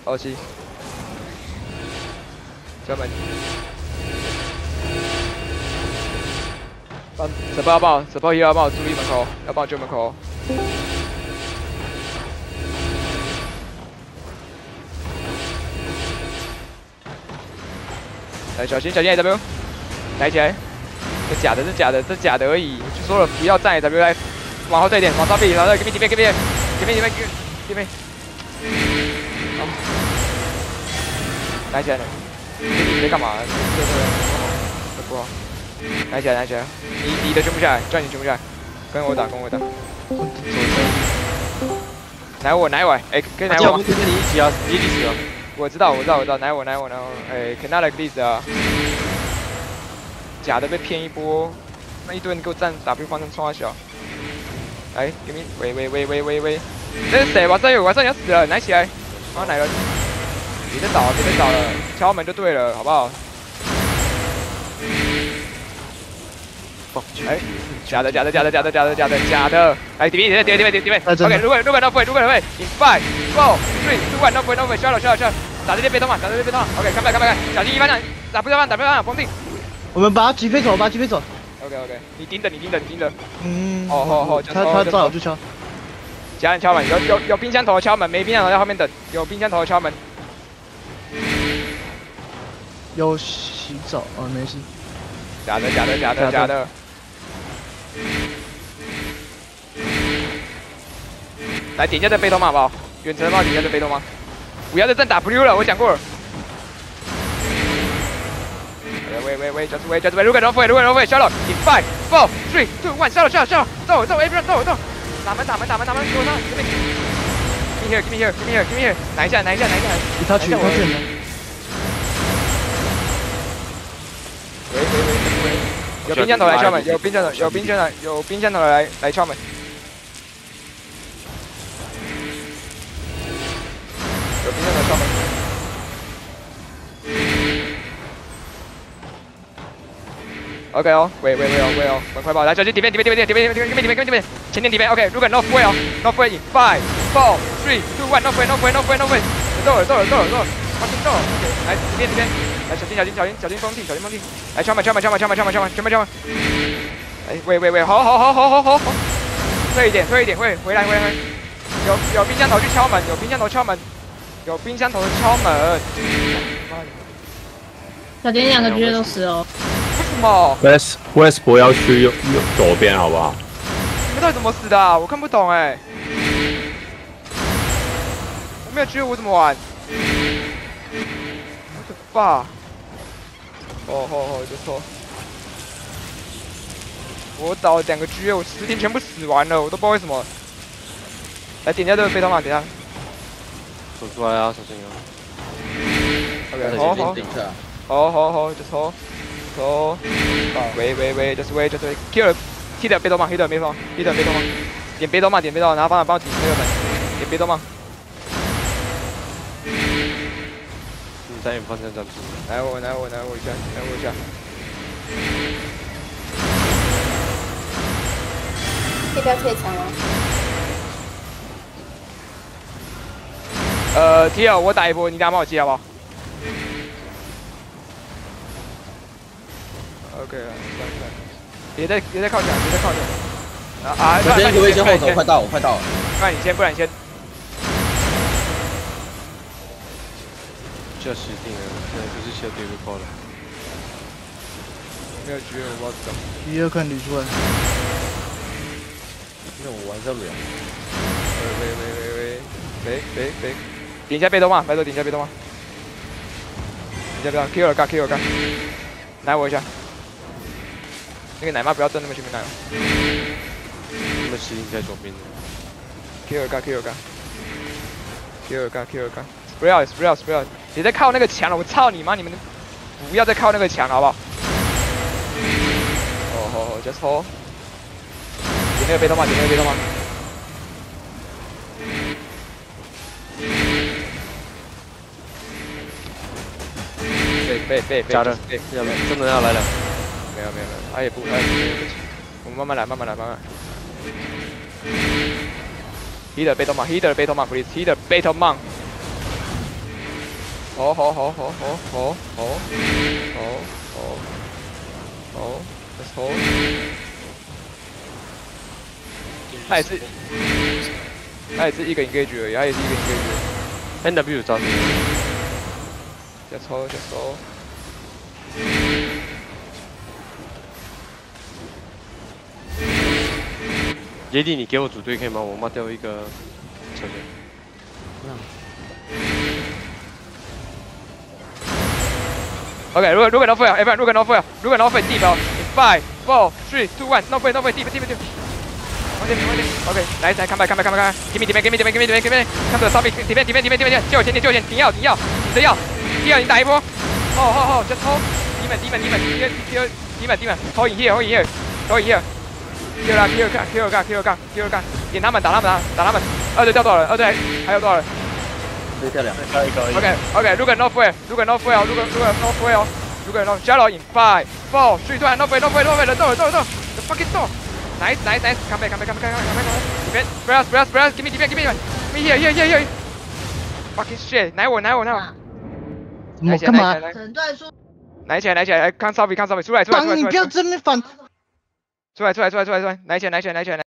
27，敲门。手包要爆，手包要爆，注意门口，要爆就门口。来，小心AW， 来起来。这假的，这假的，这假的而已。就说了不要站 AW 来，往后退一点，往上避，然后给面。好，来起来了。你在干嘛？这不好。来起来！你的全部下来，叫你全部下来，跟我打。奶我，哎，跟奶我。 跟你一起啊，一起啊。 我知道，奶我，哎，看他来个例子啊。假的被骗一波，那一堆人给我站 W 方向冲他小。来，给你，喂，这是谁？晚上要死了，奶起来，然后奶了。别再找了，敲门就对了，好不好？哎，假的，来底边，OK， 如果 no way， in 5 4 3 2 1 no way， 消了，打这些被动嘛 ，OK， 看，小心一方向，打不方向，封定。 我们把他击飞走。 OK， 你盯着。 好，他照我就敲。 家人敲门，有冰箱头的敲门，没冰箱头在后面等，有冰箱头的敲门。 有洗澡哦，没事。 假的。来点一下这被动嘛，好不好？远程的话点一下这被动吗？不要再站 W 了，我讲过了。喂，就是喂，如果 no way， 消了 ，in 5 4 3 2 1， 消了，走 ，A 不走，打门，给我上，give me here， 拿一下， 一套去。 喂，有冰箱头来敲门，有冰箱头来敲门。有冰箱头敲门。OK 哦，喂哦，门快爆！来，小心底边，前点底边 ，OK， 如果 no way 哦 ，no way， 5 4 3 2 1 no way， 走了，往前走 ，OK， 来底边，来小心封地，来敲门，哎，喂，好，退一点，回来，有冰箱头去敲门，有冰箱头的敲门。 小点2个绝对都死哦。 为什么 ？West 不要去右左边，好不好？ 你们到底怎么死的啊？我看不懂哎。我没有觉得我怎么玩。我的爸！就错。我倒2个 G， 我10天全部死完了，我都不知道为什么。来点一下这个飞头嘛，等一下。 走出来啊，小心啊 ！OK， 好，就抽。喂，就是喂 ，kill， 踢的被动嘛，点被动嘛，然后帮我顶这个门，点被动嘛。 你在远方向站住。 来我一下。 可以不要贴墙啊？ 踢了，我打一波，你等下帮我接好不好 ？OK 了，别再靠墙，啊！ 这边有一些后头，快到了。 不然你先。 这死定了，现在就是小队被爆了。 没有绝我不知道怎么。 第二看捋出来。 那我玩上不了。 喂，点一下被动嘛，拜托点一下被动嘛。kill 了 kill 了，奶我一下。那个奶妈不要站那么前面奶哦。 他们实力在左边。 kill 了，不要，别再靠那个墙了，我操你妈！你们不要再靠那个墙了，好不好？哦，just hold。点那个被动嘛。被假的，真的要来了。 没有，他也不，我们慢慢来。Healer 被动嘛 ，please， Healer 被动嘛。 好，let's hold。他也是一个 engage 而已，他也是一个 engage。NW 招你。 再抽。 野地，你给我组队可以吗？我妈掉一个车队。 OK， 如果 no fail， everyone， 如果 no fail， deep 哦 ，5 4 3 2 1 no fail， deep。OK， 来，come back，give me， come to the south defend， 借我前，停药，你的药，第二你打一波，just hold， demon， hold in here， kill 杠，点他们，打他们，二队掉多少人？二队还有多少人？ 对，掉两个。 OK， 如果 no fail， 如果 no fail， 加油 in 5 4 3 2 1 no fail， the door，the fucking door。Nice. Come back. Defend. Press. Give me defend. Me here. Fucking shit. 奶我。 我干嘛？ 整段说。 奶起来，看 Sophie， 出来。 你不要这边反。 出来。奶起来。